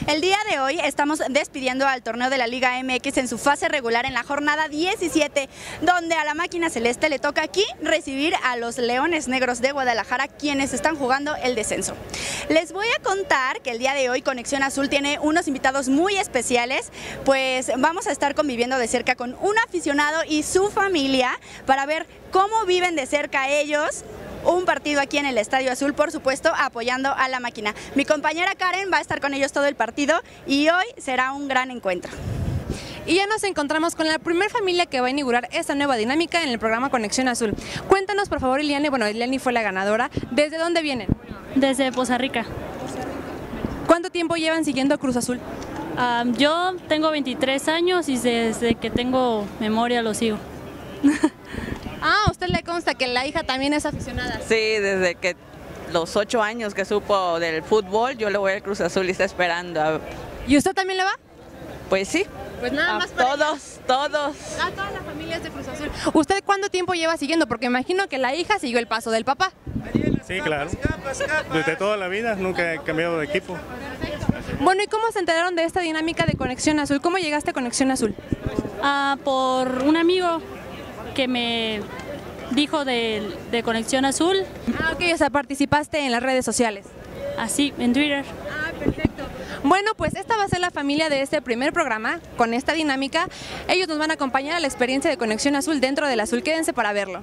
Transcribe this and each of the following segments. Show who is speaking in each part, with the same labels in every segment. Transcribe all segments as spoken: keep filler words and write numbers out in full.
Speaker 1: El día de hoy estamos despidiendo al torneo de la Liga M X en su fase regular en la jornada diecisiete, donde a la máquina celeste le toca aquí recibir a los Leones Negros de Guadalajara, quienes están jugando el descenso. Les voy a contar que el día de hoy Conexión Azul tiene unos invitados muy especiales, pues vamos a estar conviviendo de cerca con un aficionado y su familia para ver cómo viven de cerca ellos un partido aquí en el Estadio Azul, por supuesto, apoyando a la máquina. Mi compañera Karen va a estar con ellos todo el partido y hoy será un gran encuentro.
Speaker 2: Y ya nos encontramos con la primera familia que va a inaugurar esta nueva dinámica en el programa Conexión Azul. Cuéntanos, por favor, Iliani, bueno, Iliani fue la ganadora. ¿Desde dónde vienen?
Speaker 3: Desde Poza Rica.
Speaker 2: ¿Cuánto tiempo llevan siguiendo Cruz Azul?
Speaker 3: Um, yo tengo veintitrés años y desde que tengo memoria lo sigo.
Speaker 2: Ah, a usted le consta que la hija también es aficionada.
Speaker 4: Sí, desde que los ocho años que supo del fútbol, yo le voy al Cruz Azul y está esperando. A...
Speaker 2: ¿Y usted también le va?
Speaker 4: Pues sí.
Speaker 2: Pues nada
Speaker 4: a
Speaker 2: más para
Speaker 4: todos, ella. todos.
Speaker 2: A todas las familias de Cruz Azul. ¿Usted cuánto tiempo lleva siguiendo? Porque imagino que la hija siguió el paso del papá.
Speaker 5: Sí, claro. Desde toda la vida, nunca he cambiado de equipo.
Speaker 2: Bueno, ¿y cómo se enteraron de esta dinámica de Conexión Azul? ¿Cómo llegaste a Conexión Azul?
Speaker 3: Ah, por un amigo que me dijo de, de Conexión Azul.
Speaker 2: Ah, ok, o sea, participaste en las redes sociales.
Speaker 3: Así, en Twitter.
Speaker 2: Ah, perfecto. Bueno, pues esta va a ser la familia de este primer programa, con esta dinámica. Ellos nos van a acompañar a la experiencia de Conexión Azul dentro del Azul. Quédense para verlo.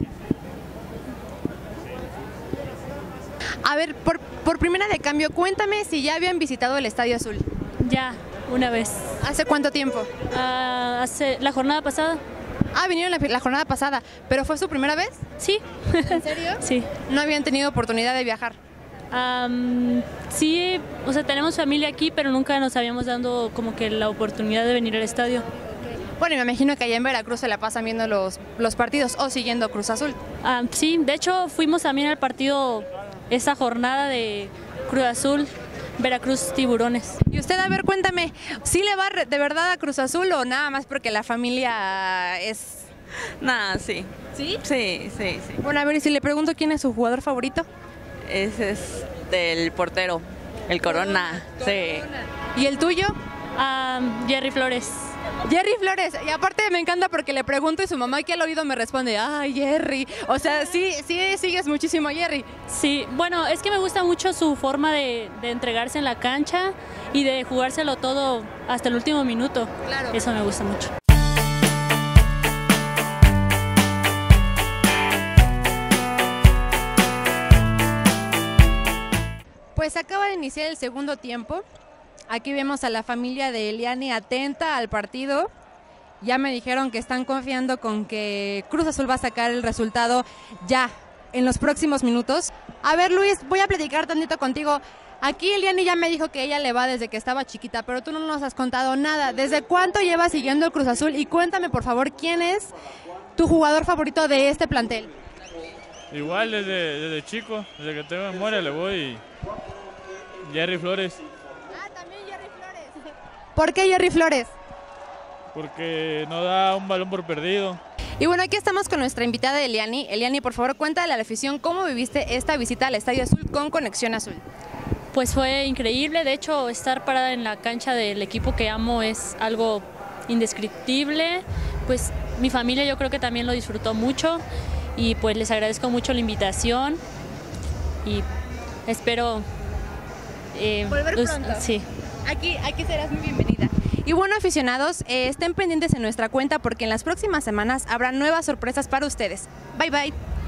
Speaker 2: A ver, por, por primera de cambio, cuéntame si ya habían visitado el Estadio Azul.
Speaker 3: Ya, una vez.
Speaker 2: ¿Hace cuánto tiempo?
Speaker 3: Ah, hace la jornada pasada.
Speaker 2: Ah, vinieron la, la jornada pasada, ¿pero fue su primera vez?
Speaker 3: Sí.
Speaker 2: ¿En serio?
Speaker 3: Sí.
Speaker 2: ¿No habían tenido oportunidad de viajar?
Speaker 3: Um, sí, o sea, tenemos familia aquí, pero nunca nos habíamos dado como que la oportunidad de venir al estadio.
Speaker 2: Bueno, me imagino que allá en Veracruz se la pasan viendo los, los partidos o siguiendo Cruz Azul.
Speaker 3: Um, sí, de hecho fuimos también al partido esa jornada de Cruz Azul, Veracruz Tiburones.
Speaker 2: Y usted, a ver, cuéntame, ¿sí le va de verdad a Cruz Azul o nada más porque la familia es...?
Speaker 4: Nada, sí.
Speaker 2: ¿Sí?
Speaker 4: Sí, sí, sí.
Speaker 2: Bueno, a ver, y si le pregunto quién es su jugador favorito.
Speaker 4: Ese es del portero, el Corona. Corona. Sí.
Speaker 2: ¿Y el tuyo?
Speaker 3: Um, Jerry Flores.
Speaker 2: Jerry Flores, y aparte me encanta porque le pregunto y su mamá que al oído me responde, ay, Jerry, o sea, sí, sí sigues muchísimo a Jerry.
Speaker 3: Sí, bueno, es que me gusta mucho su forma de, de entregarse en la cancha y de jugárselo todo hasta el último minuto.
Speaker 2: Claro.
Speaker 3: Eso me gusta mucho.
Speaker 2: Pues acaba de iniciar el segundo tiempo. Aquí vemos a la familia de Iliani atenta al partido. Ya me dijeron que están confiando con que Cruz Azul va a sacar el resultado ya en los próximos minutos. A ver, Luis, voy a platicar tantito contigo. Aquí Iliani ya me dijo que ella le va desde que estaba chiquita, pero tú no nos has contado nada. ¿Desde cuánto llevas siguiendo el Cruz Azul? Y cuéntame, por favor, ¿quién es tu jugador favorito de este plantel?
Speaker 6: Igual desde, desde chico, desde que tengo memoria le voy Jerry Flores.
Speaker 2: Ah, también Jerry Flores. ¿Por qué Jerry Flores?
Speaker 6: Porque no da un balón por perdido.
Speaker 2: Y bueno, aquí estamos con nuestra invitada Iliani. Iliani, por favor, cuéntale a la afición cómo viviste esta visita al Estadio Azul con Conexión Azul.
Speaker 3: Pues fue increíble, de hecho estar parada en la cancha del equipo que amo es algo indescriptible. Pues mi familia yo creo que también lo disfrutó mucho y pues les agradezco mucho la invitación y espero eh,
Speaker 2: volver pronto.
Speaker 3: Sí.
Speaker 2: Aquí, aquí serás muy bienvenida. Y bueno, aficionados, eh, estén pendientes en nuestra cuenta porque en las próximas semanas habrá nuevas sorpresas para ustedes. Bye bye.